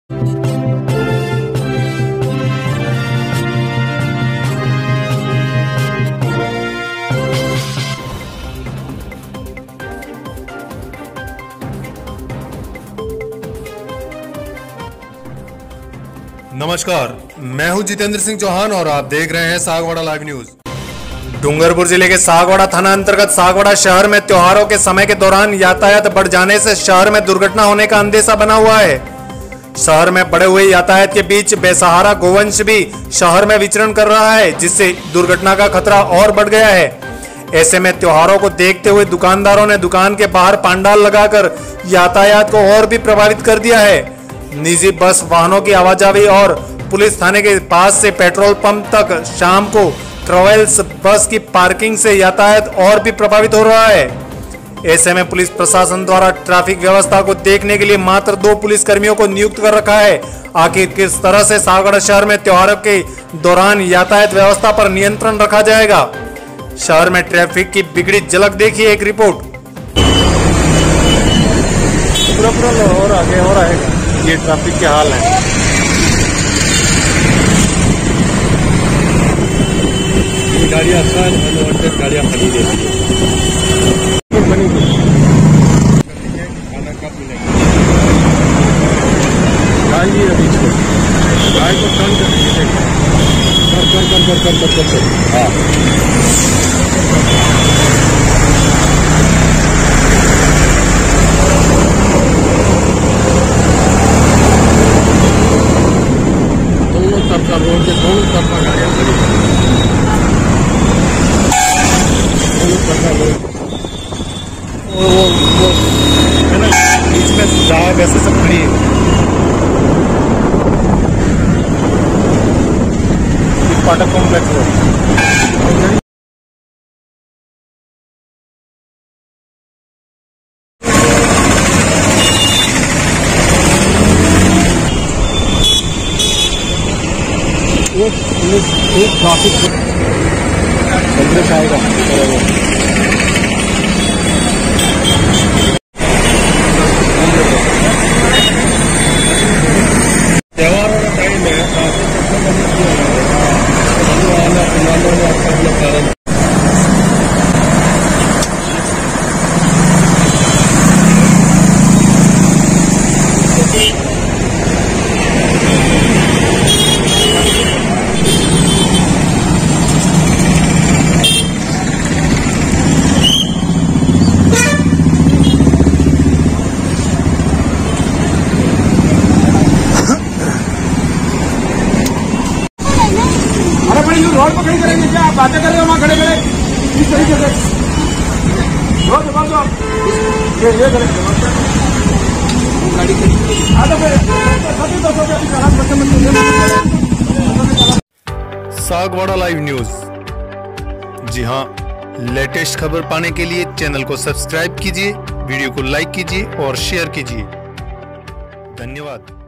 नमस्कार, मैं हूं जितेंद्र सिंह चौहान और आप देख रहे हैं सागवाड़ा लाइव न्यूज। डूंगरपुर जिले के सागवाड़ा थाना अंतर्गत सागवाड़ा शहर में त्योहारों के समय के दौरान यातायात बढ़ जाने से शहर में दुर्घटना होने का अंदेशा बना हुआ है। शहर में बढ़े हुए यातायात के बीच बेसहारा गोवंश भी शहर में विचरण कर रहा है, जिससे दुर्घटना का खतरा और बढ़ गया है। ऐसे में त्योहारों को देखते हुए दुकानदारों ने दुकान के बाहर पंडाल लगाकर यातायात को और भी प्रभावित कर दिया है। निजी बस वाहनों की आवाजाही और पुलिस थाने के पास से पेट्रोल पंप तक शाम को ट्रेवल्स बस की पार्किंग से यातायात और भी प्रभावित हो रहा है। ऐसे में पुलिस प्रशासन द्वारा ट्रैफिक व्यवस्था को देखने के लिए मात्र 2 पुलिस कर्मियों को नियुक्त कर रखा है। आखिर किस तरह से सागवाड़ा शहर में त्योहारों के दौरान यातायात व्यवस्था पर नियंत्रण रखा जाएगा? शहर में ट्रैफिक की बिगड़ी झलक देखिए एक रिपोर्ट। और आगे और आएगा, ये ट्रैफिक के हाल है। ये गाड़ियाँ अक्सर गाड़ियाँ खड़ी रहती है। खाना कब मिलेगा? गाय भी है बीच में, गाय को टर्न कर दीजिए। कर हाँ, रोड के दोनों तरफ गाड़ियाँ खड़ी वो है ना, बीच में जाए वैसे सब खड़ी है। पाठक कॉम्प्लेक्स एक ट्रैफिक आएगा। त्योहारों का टाइम है, रोड पर खड़ी करेंगे क्या? आप बातें कर रहे हो वहाँ खड़े खड़े इस तरीके से रोड दबा दो आप। ये करेंगे सागवाड़ा लाइव न्यूज। जी हाँ, लेटेस्ट खबर पाने के लिए चैनल को सब्सक्राइब कीजिए, वीडियो को लाइक कीजिए और शेयर कीजिए। धन्यवाद।